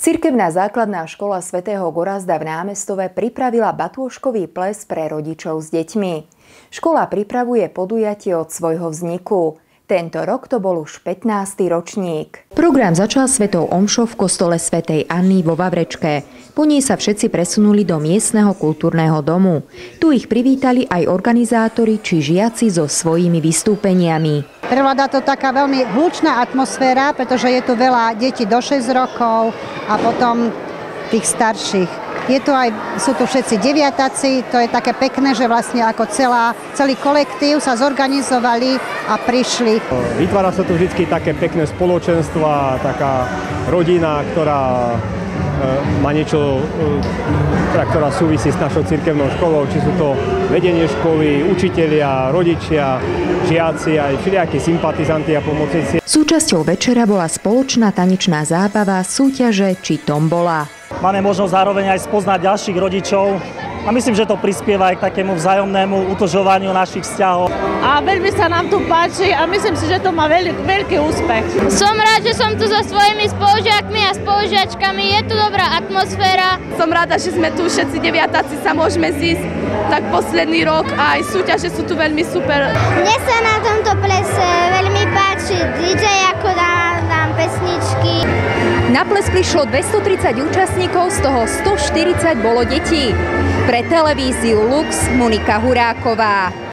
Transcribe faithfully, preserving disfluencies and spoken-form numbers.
Cirkevná základná škola svätého Gorazda v Námestove pripravila batôžkový ples pre rodičov s deťmi. Škola pripravuje podujatie od svojho vzniku. Tento rok to bol už pätnásty ročník. Program začal svetou omšou v kostole svätej Anny vo Vavrečke. Po nej sa všetci presunuli do miestneho kultúrneho domu. Tu ich privítali aj organizátori či žiaci so svojimi vystúpeniami. Prevláda to taká veľmi hlučná atmosféra, pretože je tu veľa detí do šesť rokov a potom tých starších. Je tu aj, sú tu všetci deviatáci, to je také pekné, že vlastne ako celá, celý kolektív sa zorganizovali a prišli. Vytvára sa tu vždy také pekné spoločenstvo, taká rodina, ktorá má niečo, ktorá súvisí s našou cirkevnou školou, či sú to vedenie školy, učitelia, rodičia, žiaci, aj všelijakí sympatizanti a pomocníci. Súčasťou večera bola spoločná tanečná zábava, súťaže či tombola. Máme možnosť zároveň aj spoznať ďalších rodičov a myslím, že to prispieva aj k takému vzájomnému utužovaniu našich vzťahov. A veľmi sa nám tu páči a myslím si, že to má veľký, veľký úspech. Som rád, že som tu so svojimi spolužiakmi a spolužiačkami. Je tu dobrá atmosféra. Som rada, že sme tu všetci deviatáci sa môžeme zísť tak posledný rok a aj súťaže sú tu veľmi super. Mne sa na tomto plese veľmi páči dý džej, ako dá nám pesničky. Na ples prišlo dvestotridsať účastníkov, z toho stoštyridsať bolo detí. Pre televíziu Lux Monika Huráková.